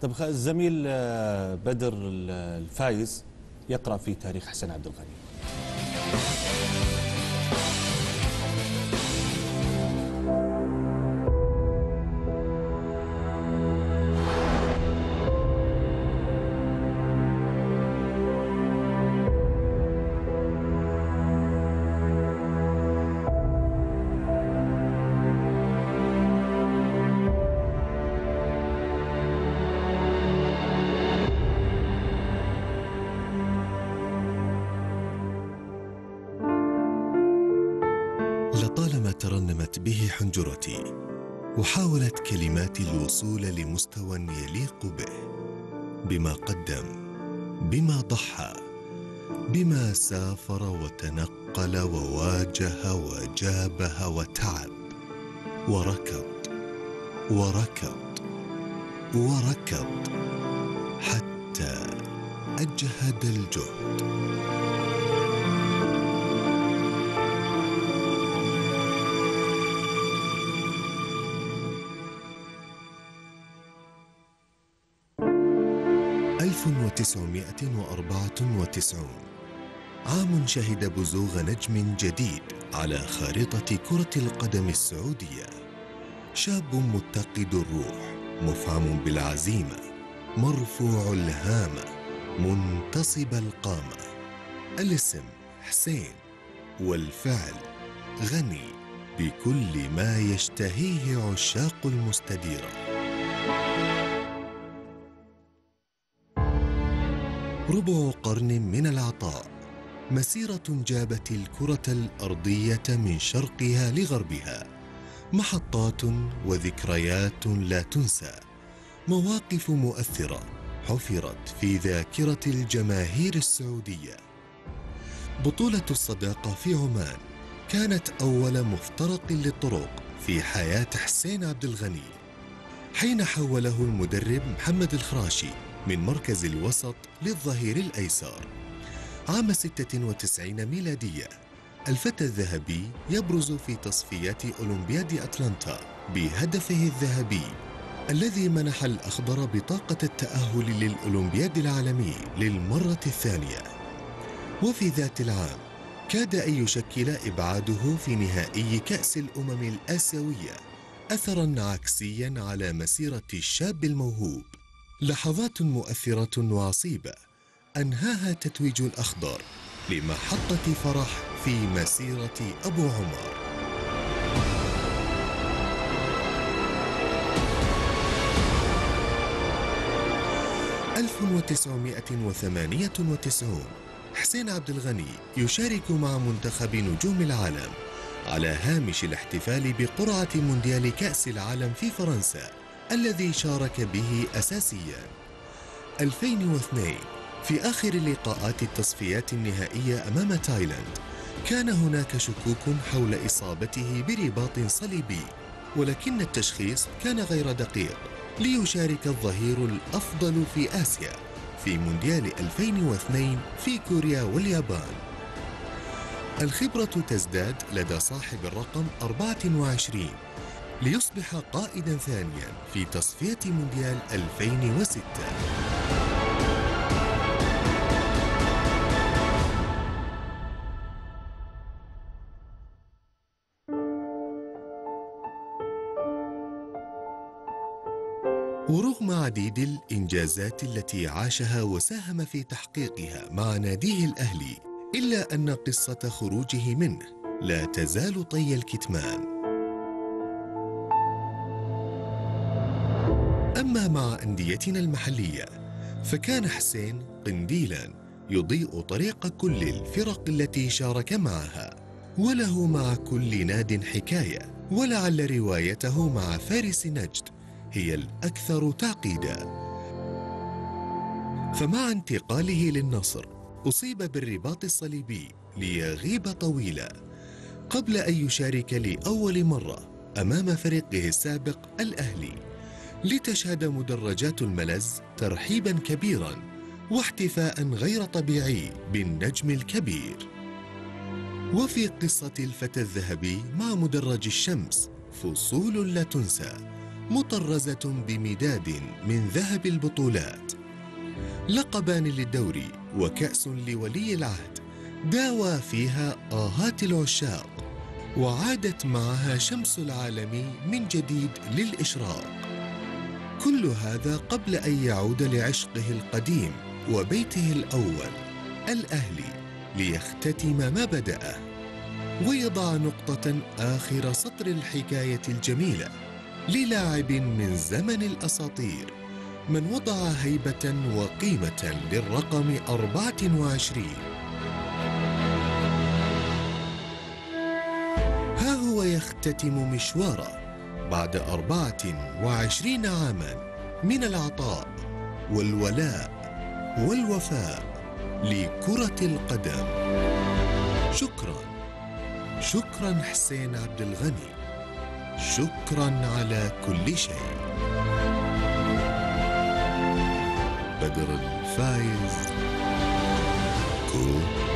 طب الزميل بدر الفايز يقرأ في تاريخ حسين عبد الغني. لطالما ترنمت به حنجرتي وحاولت كلماتي الوصول لمستوى يليق به، بما قدم، بما ضحى، بما سافر وتنقل وواجه وجابه وتعب وركض وركض وركض حتى أجهد الجهد. 1994 عام شهد بزوغ نجم جديد على خارطة كرة القدم السعودية. شاب متقد الروح، مفعم بالعزيمة، مرفوع الهامة، منتصب القامة. الاسم حسين، والفعل غني بكل ما يشتهيه عشاق المستديرة. ربع قرن من العطاء، مسيرة جابت الكرة الأرضية من شرقها لغربها، محطات وذكريات لا تنسى، مواقف مؤثرة حفرت في ذاكرة الجماهير السعودية. بطولة الصداقة في عمان كانت أول مفترق للطرق في حياة حسين عبد الغني، حين حوله المدرب محمد الخراشي من مركز الوسط للظهير الأيسر. عام 96 ميلادية الفتى الذهبي يبرز في تصفيات أولمبياد أتلانتا بهدفه الذهبي الذي منح الأخضر بطاقة التأهل للأولمبياد العالمي للمرة الثانية. وفي ذات العام كاد أن يشكل إبعاده في نهائي كأس الأمم الآسيوية أثراً عكسياً على مسيرة الشاب الموهوب. لحظات مؤثرة وعصيبة أنهاها تتويج الأخضر لمحطة فرح في مسيرة أبو عمر. 1998 حسين عبد الغني يشارك مع منتخب نجوم العالم على هامش الاحتفال بقرعة مونديال كأس العالم في فرنسا الذي شارك به أساسياً. 2002 في آخر لقاءات التصفيات النهائية أمام تايلاند كان هناك شكوك حول إصابته برباط صليبي، ولكن التشخيص كان غير دقيق ليشارك الظهير الأفضل في آسيا في مونديال 2002 في كوريا واليابان. الخبرة تزداد لدى صاحب الرقم 24 ليصبح قائداً ثانياً في تصفية مونديال 2006. ورغم عديد الإنجازات التي عاشها وساهم في تحقيقها مع ناديه الأهلي، إلا أن قصة خروجه منه لا تزال طي الكتمان. أما مع أنديتنا المحلية فكان حسين قنديلاً يضيء طريق كل الفرق التي شارك معها، وله مع كل ناد حكاية، ولعل روايته مع فارس نجد هي الأكثر تعقيداً. فمع انتقاله للنصر أصيب بالرباط الصليبي ليغيب طويلاً قبل أن يشارك لأول مرة أمام فريقه السابق الأهلي، لتشهد مدرجات الملز ترحيباً كبيراً واحتفاء غير طبيعي بالنجم الكبير. وفي قصة الفتى الذهبي مع مدرج الشمس فصول لا تنسى، مطرزة بمداد من ذهب البطولات، لقبان للدوري وكأس لولي العهد داوى فيها آهات العشاق، وعادت معها شمس العالم من جديد للإشراق. كل هذا قبل أن يعود لعشقه القديم وبيته الأول الأهلي ليختتم ما بدأه، ويضع نقطة آخر سطر الحكاية الجميلة للاعب من زمن الأساطير، من وضع هيبة وقيمة للرقم 24. ها هو يختتم مشواره بعد 24 عاما من العطاء والولاء والوفاء لكرة القدم. شكرا حسين عبد الغني، شكرا على كل شيء. بدر الفايز، كو